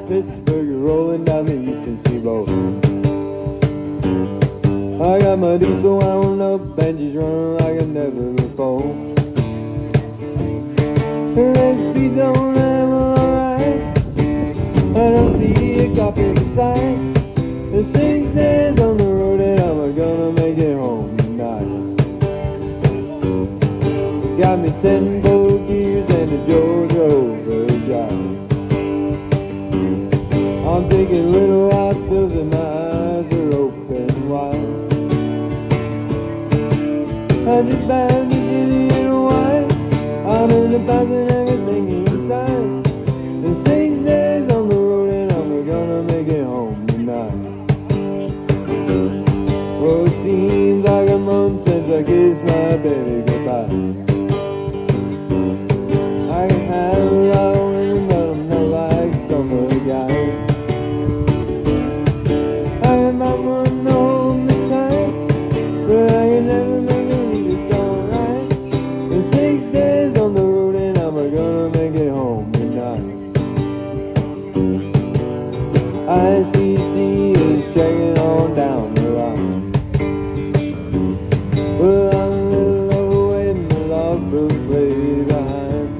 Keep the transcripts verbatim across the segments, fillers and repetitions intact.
Pittsburgh rolling down the eastern seaboard. I got my diesel wound up and she's running like I never before. Her leg speed don't have alright. I don't see a cop in sight. The six days on the road and I'm gonna make it home tonight. Got me ten full gears and a Georgia overdrive. I'm taking little hot pills and my eyes are open wide. I'm just bound to get it in white. I'm in the back and everything inside. The six days on the road and I'm gonna make it home tonight. Well, it seems like a month since I kissed my baby goodbye. I can have a lot of women, but I'm not like some other guys. I am not one to hold me tight, but I can never make it leave, it's alright. The six days on the road and I'm gonna make it home tonight. I C C is shaking on down the line. Well, I'm a little overweight and the logbook way behind.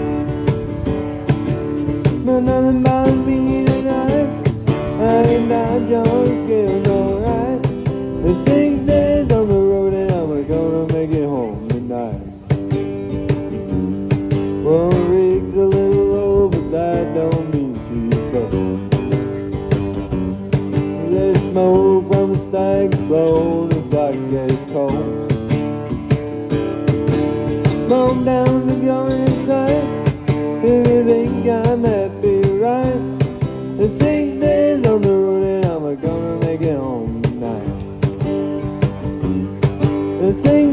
But nothing bothers me tonight. I ain't down John Scales, alright. The six days on the road and I'm gonna make it home tonight. Well, the rig's a little low, but that don't mean she's slow. There's smoke from the stack blown, the black gas cold. Smoke down the going inside. If you think I'm happy, right? The six days on the road and I'm gonna make it home tonight. The six